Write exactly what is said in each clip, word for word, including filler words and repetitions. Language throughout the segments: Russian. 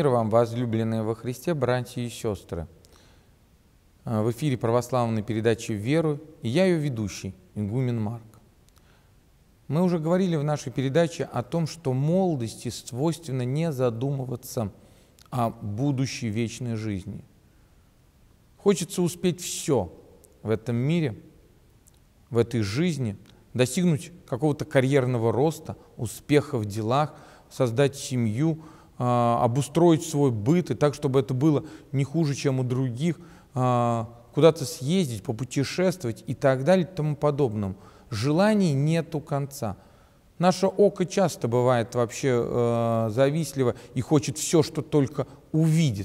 Мир вам, возлюбленные во Христе, братья и сестры. В эфире православной передачи «Веру», и я ее ведущий, игумен Марк. Мы уже говорили в нашей передаче о том, что молодости свойственно не задумываться о будущей вечной жизни. Хочется успеть все в этом мире, в этой жизни, достигнуть какого-то карьерного роста, успеха в делах, создать семью, обустроить свой быт, и так, чтобы это было не хуже, чем у других, куда-то съездить, попутешествовать и так далее и тому подобному. Желаний нету конца. Наше око часто бывает вообще э, завистливо и хочет все, что только увидит.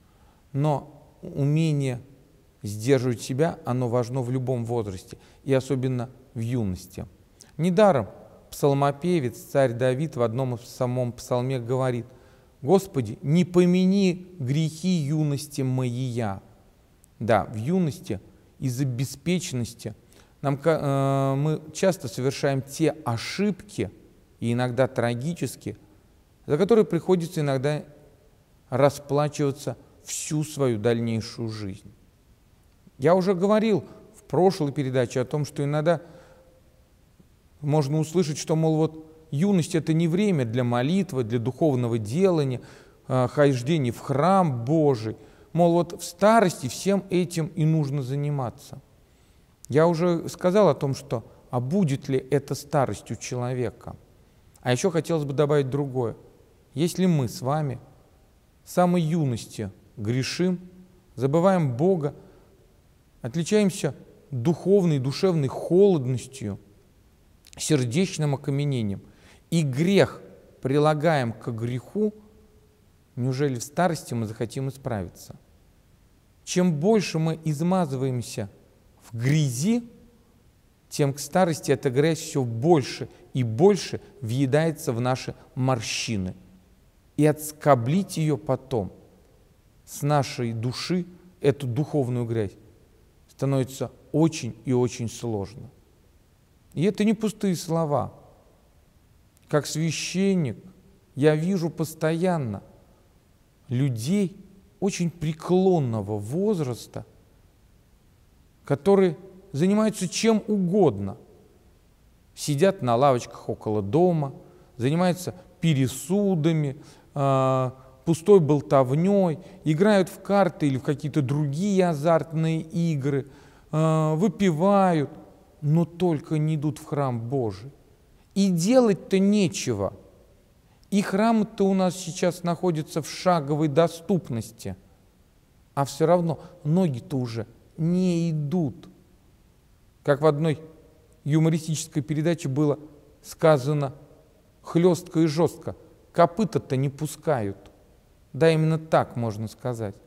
Но умение сдерживать себя, оно важно в любом возрасте, и особенно в юности. Недаром псалмопевец, царь Давид в одном самом псалме говорит: «Господи, не помяни грехи юности моия». Да, в юности из-за беспечности нам, э, мы часто совершаем те ошибки, и иногда трагические, за которые приходится иногда расплачиваться всю свою дальнейшую жизнь. Я уже говорил в прошлой передаче о том, что иногда можно услышать, что, мол, вот юность — это не время для молитвы, для духовного делания, хождения в храм Божий. Мол, вот в старости всем этим и нужно заниматься. Я уже сказал о том, что а будет ли это старость у человека? А еще хотелось бы добавить другое. Если мы с вами с самой юности грешим, забываем Бога, отличаемся духовной, душевной холодностью, сердечным окаменением, и грех прилагаем к греху, неужели в старости мы захотим исправиться? Чем больше мы измазываемся в грязи, тем к старости эта грязь все больше и больше въедается в наши морщины. И отскоблить ее потом с нашей души, эту духовную грязь, становится очень и очень сложно. И это не пустые слова. Как священник я вижу постоянно людей очень преклонного возраста, которые занимаются чем угодно. Сидят на лавочках около дома, занимаются пересудами, пустой болтовней, играют в карты или в какие-то другие азартные игры, выпивают, но только не идут в храм Божий. И делать-то нечего. И храм-то у нас сейчас находится в шаговой доступности, а все равно ноги-то уже не идут. Как в одной юмористической передаче было сказано хлестко и жестко: копыта-то не пускают. Да, именно так можно сказать.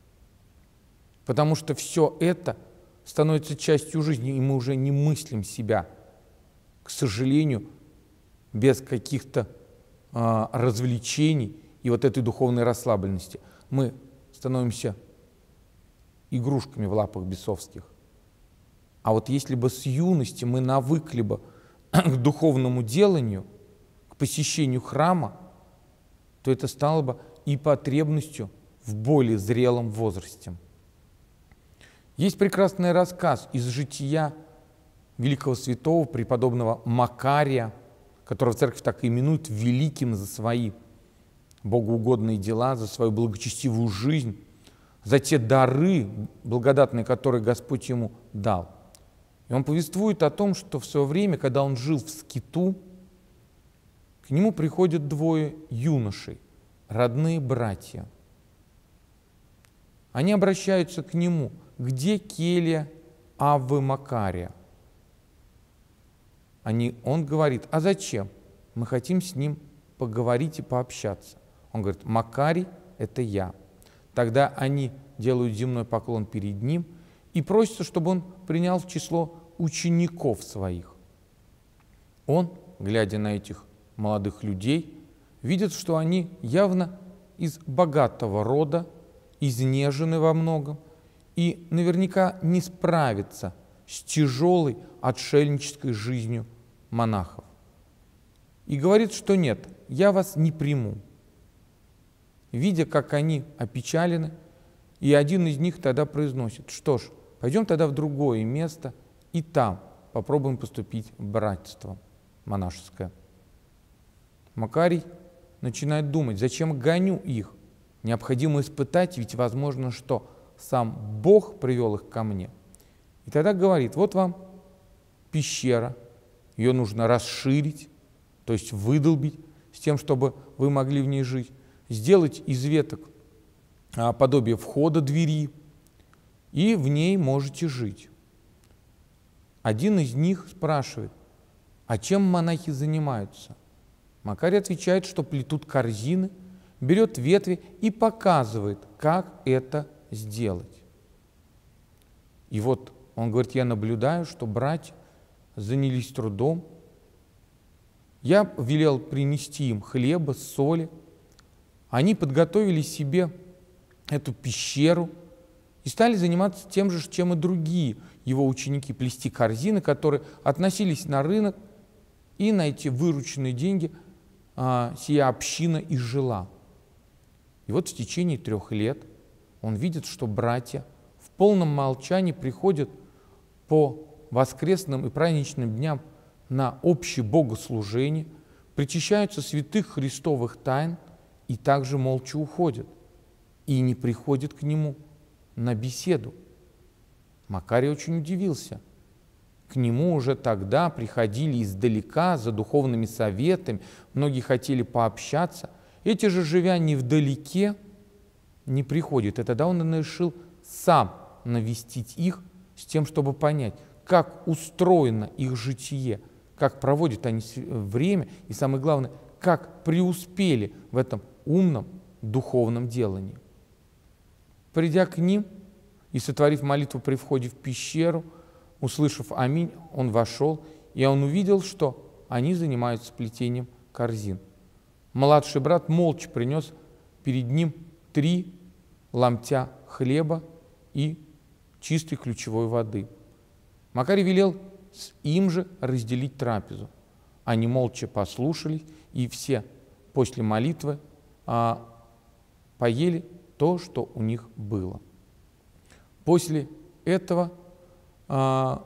Потому что все это становится частью жизни, и мы уже не мыслим себя, к сожалению, без каких-то а, развлечений и вот этой духовной расслабленности. Мы становимся игрушками в лапах бесовских. А вот если бы с юности мы навыкли бы к духовному деланию, к посещению храма, то это стало бы и потребностью в более зрелом возрасте. Есть прекрасный рассказ из жития великого святого преподобного Макария, которого церковь так и именует великим за свои богоугодные дела, за свою благочестивую жизнь, за те дары благодатные, которые Господь ему дал. И он повествует о том, что в свое время, когда он жил в скиту, к нему приходят двое юношей, родные братья. Они обращаются к нему: где келья Аввы Макария? Они, он говорит: а зачем? Мы хотим с ним поговорить и пообщаться. Он говорит: Макарий — это я. Тогда они делают земной поклон перед ним и просят, чтобы он принял в число учеников своих. Он, глядя на этих молодых людей, видит, что они явно из богатого рода, изнежены во многом, и наверняка не справятся с тяжелой отшельнической жизнью монахов. И говорит, что нет, я вас не приму. видя, как они опечалены, и один из них тогда произносит: что ж, пойдем тогда в другое место, и там попробуем поступить в братство монашеское. Макарий начинает думать: зачем гоню их? Необходимо испытать, ведь возможно, что сам Бог привел их ко мне. И тогда говорит: вот вам пещера, ее нужно расширить, то есть выдолбить, с тем, чтобы вы могли в ней жить, сделать из веток а, подобие входа двери, и в ней можете жить. Один из них спрашивает: а чем монахи занимаются? Макарий отвечает, что плетут корзины, берет ветви и показывает, как это сделать. И вот он говорит: я наблюдаю, что братья занялись трудом. Я велел принести им хлеба, соли. Они подготовили себе эту пещеру и стали заниматься тем же, чем и другие его ученики, плести корзины, которые относились на рынок, и на эти вырученные деньги а, сия община и жила. И вот в течение трех лет он видит, что братья в полном молчании приходят по воскресным и праздничным дням на общее богослужение, причащаются святых христовых тайн и также молча уходят, и не приходят к нему на беседу. Макарий очень удивился. К нему уже тогда приходили издалека за духовными советами, многие хотели пообщаться. Эти же, живя невдалеке, не приходят. И тогда он решил сам навестить их с тем, чтобы понять, как устроено их житие, как проводят они время, и самое главное, как преуспели в этом умном духовном делании. Придя к ним и сотворив молитву при входе в пещеру, услышав «Аминь», он вошел, и он увидел, что они занимаются плетением корзин. Младший брат молча принес перед ним три ломтя хлеба и чистой ключевой воды. Макарий велел им же разделить трапезу. Они молча послушались, и все после молитвы а, поели то, что у них было. После этого а,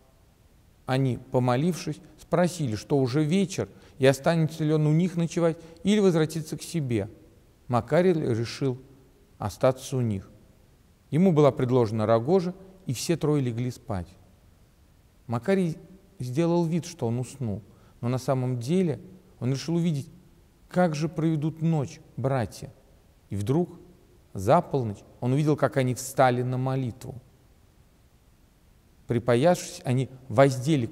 они, помолившись, спросили, что уже вечер, и останется ли он у них ночевать, или возвратиться к себе. Макарий решил остаться у них. Ему была предложена рогожа, и все трое легли спать. Макарий сделал вид, что он уснул, но на самом деле он решил увидеть, как же проведут ночь братья. И вдруг за полночь он увидел, как они встали на молитву. Припоявшись, они воздели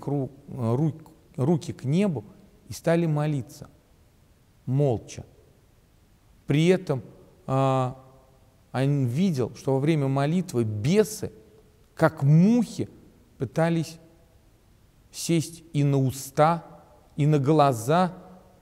руки к небу и стали молиться, молча. При этом а, он видел, что во время молитвы бесы, как мухи, пытались сесть и на уста, и на глаза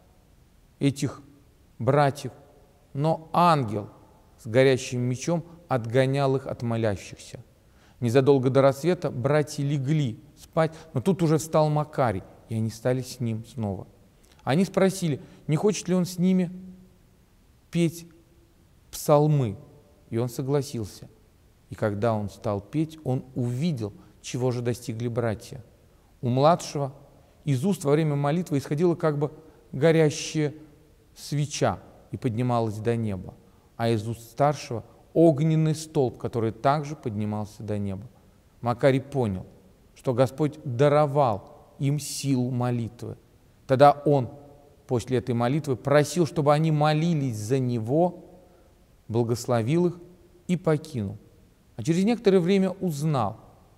этих братьев, но ангел с горящим мечом отгонял их от молящихся. Незадолго до рассвета братья легли спать, но тут уже встал Макарий, и они стали с ним снова. Они спросили, не хочет ли он с ними петь псалмы, и он согласился. И когда он стал петь, он увидел, чего же достигли братья. У младшего из уст во время молитвы исходила как бы горящая свеча и поднималась до неба, а из уст старшего огненный столб, который также поднимался до неба. Макарий понял, что Господь даровал им силу молитвы. Тогда он после этой молитвы просил, чтобы они молились за него, благословил их и покинул. А через некоторое время узнал,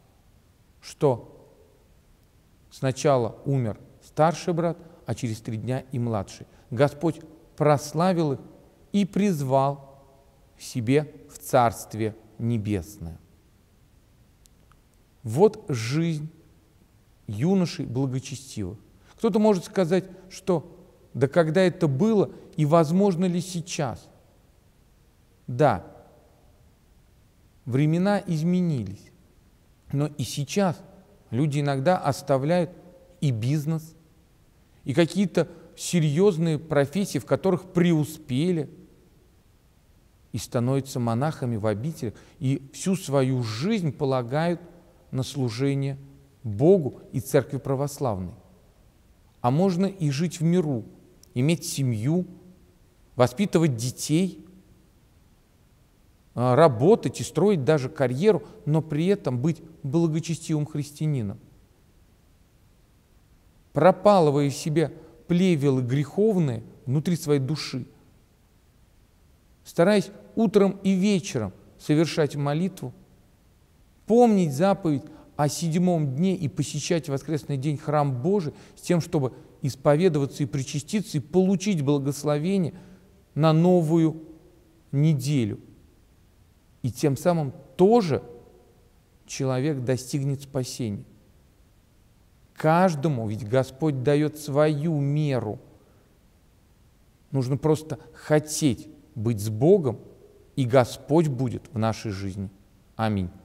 что сначала умер старший брат, а через три дня и младший. Господь прославил их и призвал к себе в Царствие Небесное. Вот жизнь юношей благочестивых. Кто-то может сказать, что да когда это было и возможно ли сейчас? Да, времена изменились, но и сейчас люди иногда оставляют и бизнес, и какие-то серьезные профессии, в которых преуспели, и становятся монахами в обителях, и всю свою жизнь полагают на служение Богу и Церкви Православной. А можно и жить в миру, иметь семью, воспитывать детей, работать и строить даже карьеру, но при этом быть благочестивым христианином. Пропалывая в себе плевелы греховные внутри своей души, стараясь утром и вечером совершать молитву, помнить заповедь о седьмом дне и посещать в воскресный день храм Божий с тем, чтобы исповедоваться и причаститься, и получить благословение на новую неделю. И тем самым тоже человек достигнет спасения. Каждому, ведь Господь дает свою меру. Нужно просто хотеть быть с Богом, и Господь будет в нашей жизни. Аминь.